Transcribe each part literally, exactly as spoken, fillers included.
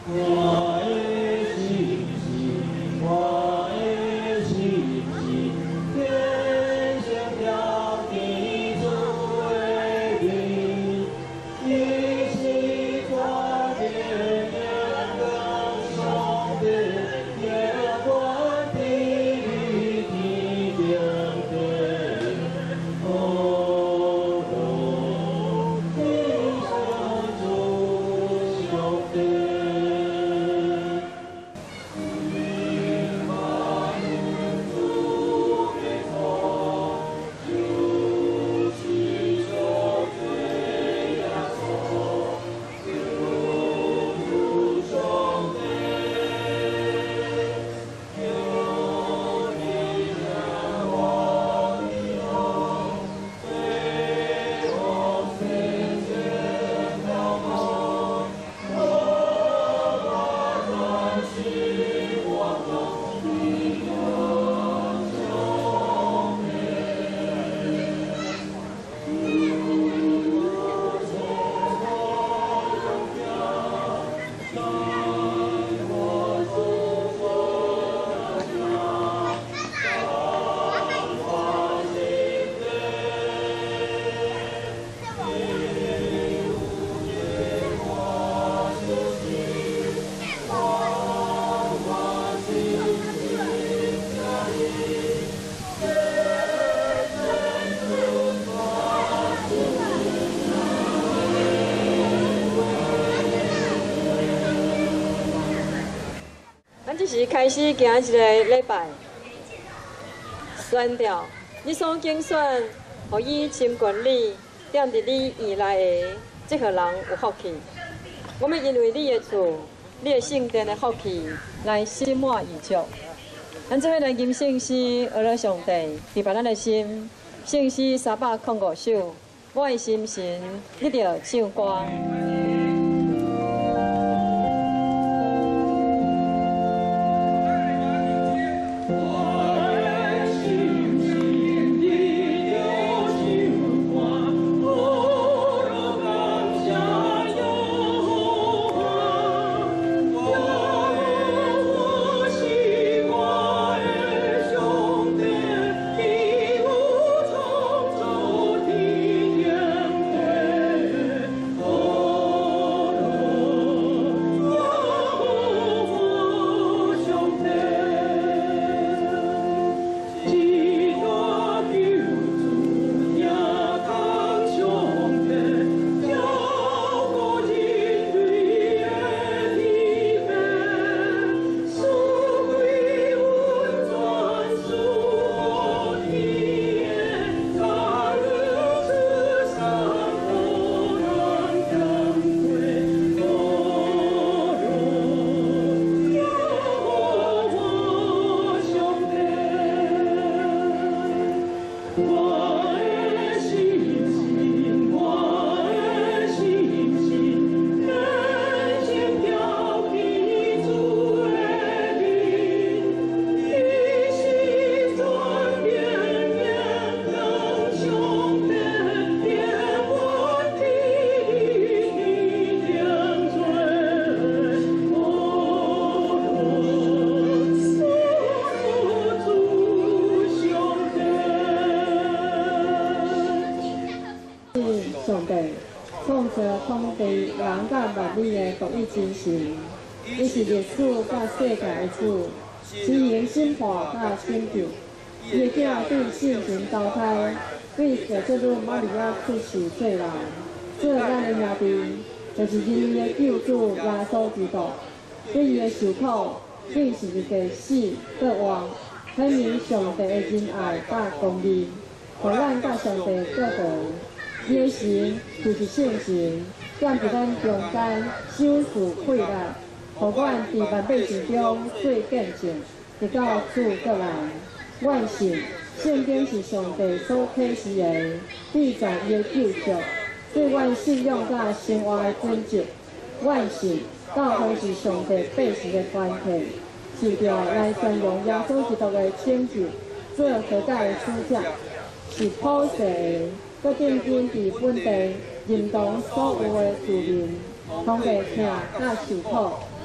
我的心是，我的心是，天上飘起主的名，伊是我的阳光上帝，也我的天顶地，哦，天上主上帝。 是开始行一个礼拜，宣调你所竞选，予伊亲近你，踮伫你院内的这号人有福气。我们因为你的厝、你的圣殿的福气，来心满意足。咱这伙来吟圣诗，阿拉上帝伫别咱的心，圣诗三百零五首，我的心神，你着唱歌。 上帝创造天地人甲万物的独一真神，伊是历史甲世界的主，施行审判甲拯救。伊的囝对性情投胎，对小这女玛利亚出世做人，做咱的兄弟，就是因伊的救主耶稣基督。对伊的受苦，对是一个死搁活，显明上帝的仁爱甲公义，互咱甲上帝过同。 伊的神就是圣神，踮伫咱中间手持血力，互阮伫万百姓中做见证，直到主过来。阮信圣经是上帝所启示的，缔造伊的救赎，对阮信仰甲生活的准则。阮信教会是上帝百姓的团体，是着来宣扬耶稣基督的拯救，做和解的使者，是普世的。 搁定睛伫本地认同所有的自民，通过疼甲受苦，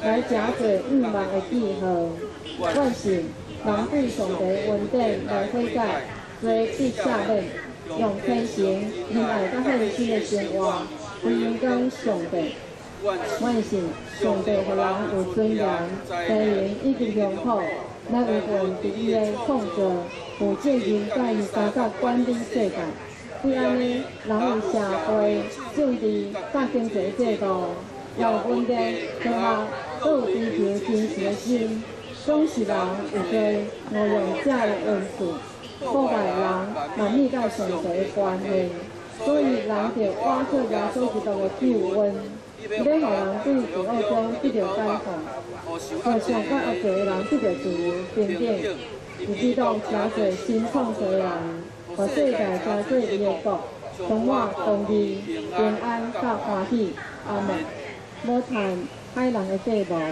来食做毋忘的记号。阮信，人对上帝恩典来悔改，做必赦免，用虔诚、仁爱甲献身的生活回应讲上帝。阮信，上帝互人有尊严，地人以及良好，来有份伫伊的创造，有责任甲伊加甲管理世界。为安尼，人有社会、政治、甲经济制度，也有稳定、科学，都有追求真实的心。总是人有罪，误用这的恩赐，破坏人万物甲上帝的关系。所以人着挖出耶稣基督的救恩，要互人对罪恶中得到解放，互上甲恶罪的人得到自由平等。以基督成做新创造的人，互世界成做伊的国，充满公义、平安甲欢喜。阿门。无叹海人的帝王，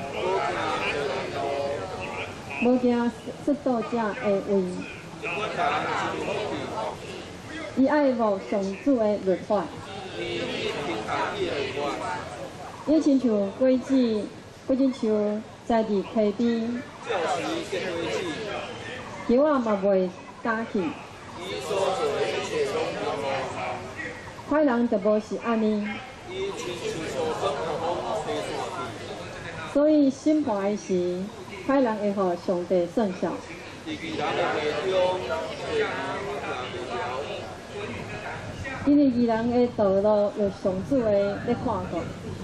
无惊失道者的位。伊爱慕上主的律法，伊亲像果子，或亲像在地溪边，叶仔嘛袂干去。歹人就无是安尼，所以审判的时，歹人会互上帝算账。因为义人的道路有上主的咧看顾。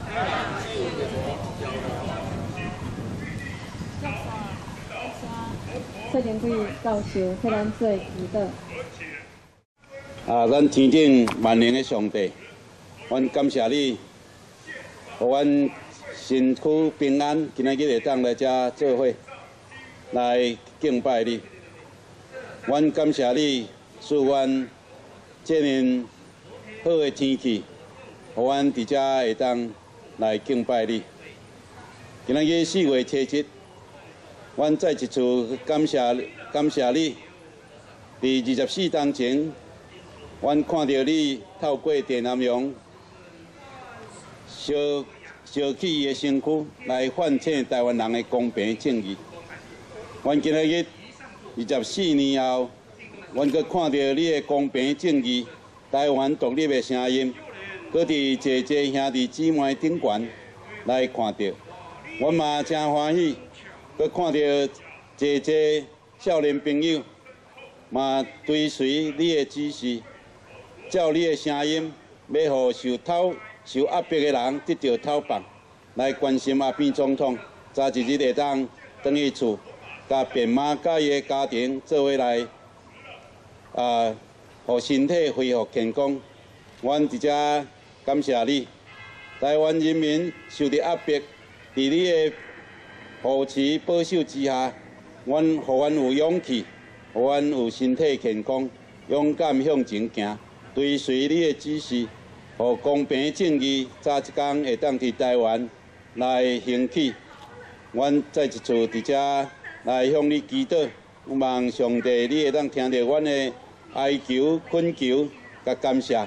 蔡天贵教授替咱做祈祷。 啊，咱天顶万能的上帝，阮感谢你，互阮身躯平安，今仔日会当来遮做伙来敬拜你。阮感谢你，赐阮这年好的天气，互阮伫遮会当来敬拜你。今仔日四月七日，阮再一次感谢感谢你。伫二十四当前，阮看到你透过电南洋烧烧起伊的身躯，来唤醒台湾人的公平正义。阮今仔日二十四年后，阮阁看到你的公平正义。台湾独立的声音，搁伫济济兄弟姊妹顶悬来看到，阮嘛真欢喜，搁看到济济少年朋友嘛追随你的指示，照你的声音，要互受讨受压迫的人得到讨放，来关心阿扁总统，早一日会当转去厝，甲便妈甲伊的家庭做伙来啊。互身体恢复健康，阮伫遮感谢你。台湾人民受着压迫，伫你的扶持保守之下，阮互阮有勇气，互阮有身体健康，勇敢向前行，追随你的指示，互公平正义早一天会当伫台湾来兴起。阮再一次伫遮来向你祈祷，望上帝你会当听到阮的哀求、恳求，甲感谢，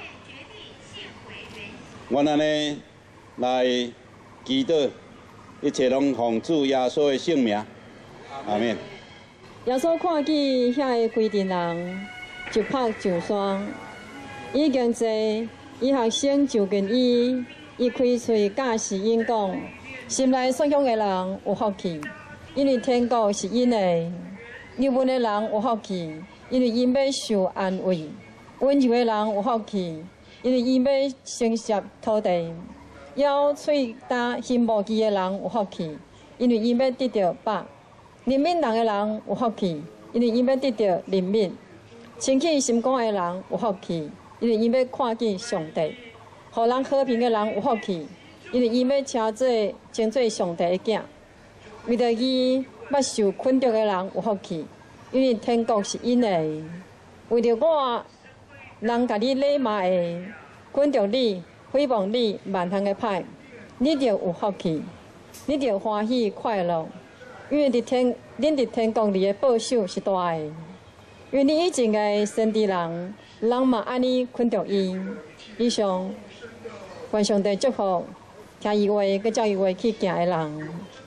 阮安尼来祈祷，一切拢奉主耶稣的圣名，阿免。 耶稣看见遐个规阵人，就拍上山，已经坐，伊学生就近伊，伊开喙教示因讲，心内所向的人有福气，因为天国是因的；忧闷的人有福气。因为因要受安慰，温柔的人有福气；因为因要承接土地，要喙担心无忌的人有福气；因为因要得到饱，怜悯人的人有福气；因为因要得到怜悯，清气心肝的人有福气；因为因要看见上帝，予人和平的人有福气；因为因要称做称做上帝的囝，为着伊捌受困着的人有福气。因为天国是因的，为着我，人甲你礼骂的，困着你，诽谤你，万项的歹，你着有福气，你着欢喜快乐，因为伫天，恁伫天国里的报酬是大的。因为你以前的先知人，人嘛安尼困着伊。以上，愿上帝祝福听伊话，佮照伊话去行的人。